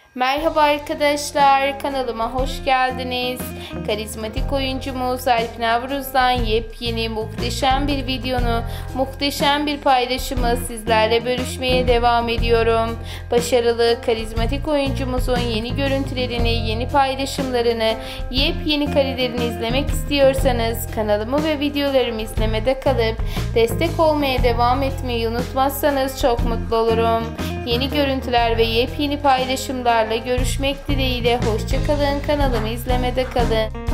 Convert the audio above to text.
Merhaba arkadaşlar, kanalıma hoş geldiniz. Karizmatik oyuncumuz Alp Navruz'dan yepyeni muhteşem bir videonu, muhteşem bir paylaşımı sizlerle bölüşmeye devam ediyorum. Başarılı karizmatik oyuncumuzun yeni görüntülerini, yeni paylaşımlarını, yepyeni karelerini izlemek istiyorsanız kanalımı ve videolarımı izlemede kalıp destek olmaya devam etmeyi unutmazsanız çok mutlu olurum. Yeni görüntüler ve yepyeni paylaşımlarla görüşmek dileğiyle. Hoşça kalın, kanalımı izlemede kalın.